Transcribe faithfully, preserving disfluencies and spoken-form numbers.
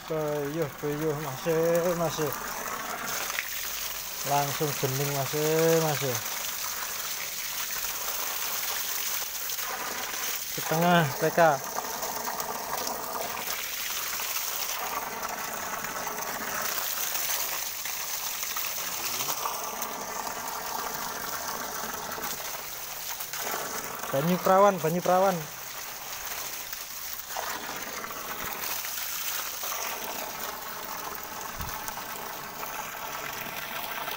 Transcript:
Peyuh, peyuh masih, masih. Langsung bening masih, masih. Di tengah P K. Banyu Perawan, Banyu Perawan.